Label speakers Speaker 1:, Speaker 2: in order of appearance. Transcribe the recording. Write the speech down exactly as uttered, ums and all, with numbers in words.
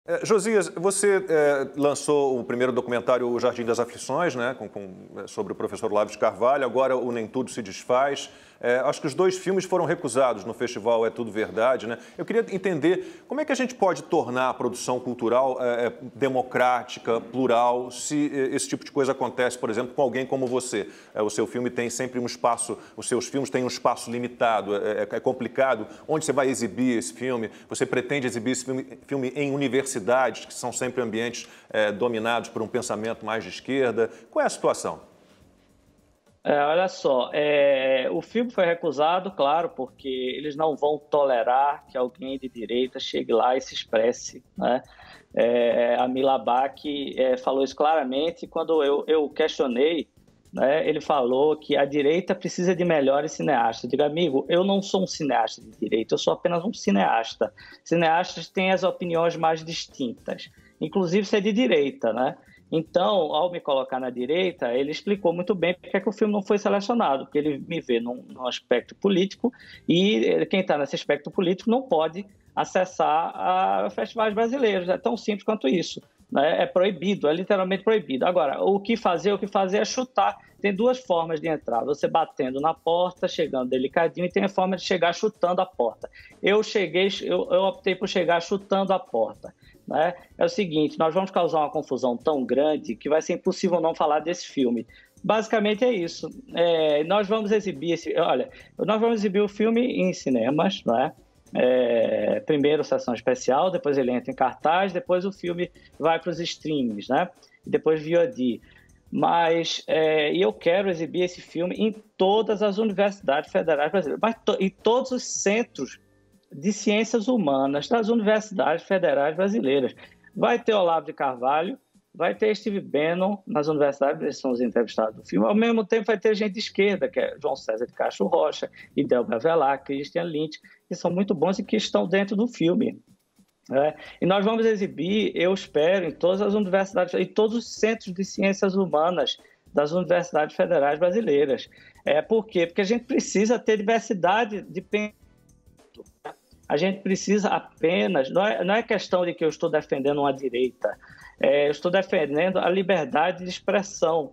Speaker 1: É, Josias, você é, lançou o primeiro documentário O Jardim das Aflições, né, com, com, sobre o professor Olavo de Carvalho, agora o Nem Tudo Se Desfaz. É, acho que os dois filmes foram recusados no festival É Tudo Verdade, né? Eu queria entender como é que a gente pode tornar a produção cultural é, democrática, plural, se esse tipo de coisa acontece, por exemplo, com alguém como você. É, o seu filme tem sempre um espaço, os seus filmes têm um espaço limitado, é, é complicado. Onde você vai exibir esse filme? Você pretende exibir esse filme, filme em universidades, que são sempre ambientes é, dominados por um pensamento mais de esquerda? Qual é a situação?
Speaker 2: É, olha só, é, o filme foi recusado, claro, porque eles não vão tolerar que alguém de direita chegue lá e se expresse, né? É, a Mila Bach é, falou isso claramente quando eu, eu questionei, né? Ele falou que a direita precisa de melhores cineastas. Eu digo, amigo, eu não sou um cineasta de direita, eu sou apenas um cineasta. Cineastas têm as opiniões mais distintas, inclusive ser de direita, né? Então, ao me colocar na direita, ele explicou muito bem porque é que o filme não foi selecionado, porque ele me vê num, num aspecto político e quem está nesse aspecto político não pode acessar a festivais brasileiros. É tão simples quanto isso, né? É proibido, é literalmente proibido. Agora, o que fazer? O que fazer é chutar. Tem duas formas de entrar, você batendo na porta, chegando delicadinho, e tem a forma de chegar chutando a porta. Eu cheguei, eu, eu optei por chegar chutando a porta. Né? É o seguinte, nós vamos causar uma confusão tão grande que vai ser impossível não falar desse filme. Basicamente é isso. É, nós vamos exibir esse, olha, nós vamos exibir o filme em cinemas, né? É, primeiro sessão especial, depois ele entra em cartaz, depois o filme vai para os streams, né? E depois V O D. Mas é, eu quero exibir esse filme em todas as universidades federais brasileiras, mas to, em todos os centros de ciências humanas das universidades federais brasileiras. Vai ter Olavo de Carvalho, vai ter Steve Bannon nas universidades, eles são os entrevistados do filme. Ao mesmo tempo vai ter gente de esquerda, que é João César de Castro Rocha, Idelber Avelar, Christian Lynch, que são muito bons e que estão dentro do filme. É, e nós vamos exibir, eu espero, em todas as universidades, em todos os centros de ciências humanas das universidades federais brasileiras. É, por quê? Porque a gente precisa ter diversidade de pensamento. A gente precisa apenas, não é, não é questão de que eu estou defendendo uma direita, é, eu estou defendendo a liberdade de expressão.